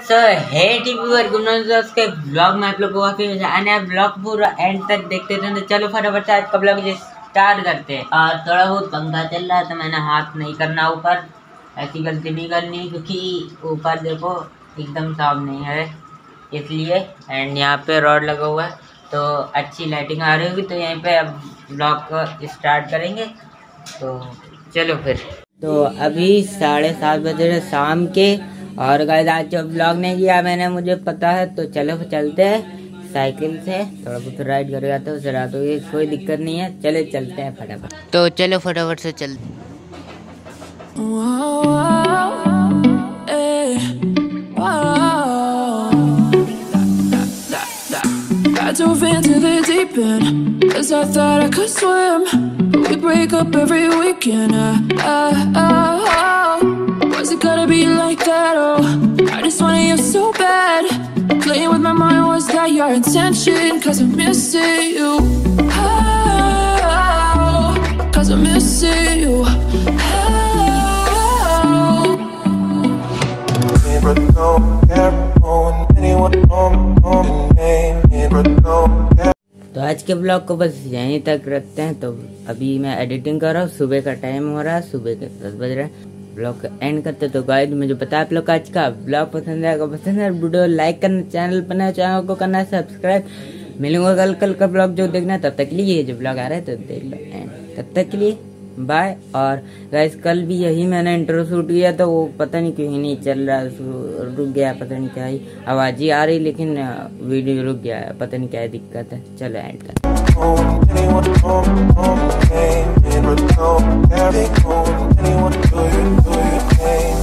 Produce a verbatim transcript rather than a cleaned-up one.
सो हे TV उसके blog में आप लोग को वापस आने आप ब्लॉग पूरा एंड तक देखते थे। तो चलो फटाफट से आज का ब्लॉग स्टार्ट करते हैं। और थोड़ा बहुत पंखा चल रहा है तो मैंने हाथ नहीं करना ऊपर, ऐसी गलती नहीं करनी क्योंकि ऊपर देखो एकदम साफ नहीं है इसलिए। एंड यहाँ पे रॉड लगा हुआ है तो अच्छी लाइटिंग आ रही होगी। तो यहीं पे अब ब्लॉग को स्टार्ट करेंगे। तो चलो फिर। तो अभी साढ़े सात बजे शाम के, और गाइस आज जो ब्लॉग नहीं किया मैंने मुझे पता है। तो चलो चलते हैं साइकिल से, थोड़ा बहुत राइड करेगा तो उसे रात होगी, कोई दिक्कत नहीं है। चले चलते हैं फटाफट। तो चलो फटाफट से चलते। I dove into the deep end, cause I thought I could swim, but we break up every weekend. I, I, I, oh, was it gotta be like that? Oh, I just wanted you so bad. Playing with my mind, was that your intention? Cause I'm missing you. Oh, cause I'm missing you. तो आज के blog को बस यहीं तक रखते हैं। तो अभी मैं एडिटिंग कर रहा हूँ, सुबह का टाइम हो रहा है, सुबह के दस बज रहे हैं। ब्लॉग का एंड करते। तो गाइस मुझे पता है आप लोग का आज का ब्लॉग पसंद आएगा, पसंद है वीडियो लाइक करना, चैनल पर नए चैनल को करना है सब्सक्राइब। मिलूंगा कल कल का ब्लॉग जो देखना है। तब तक के लिए जो ब्लॉग आ रहा है तो देख लो एंड तब तक के लिए बाय। और गाइस कल भी यही मैंने इंट्रो शूट किया तो वो पता नहीं क्यों ही नहीं चल रहा, रुक गया, पता नहीं क्या ही आवाज ही आ रही लेकिन वीडियो रुक गया, पता नहीं क्या दिक्कत है। चलो एंड कर।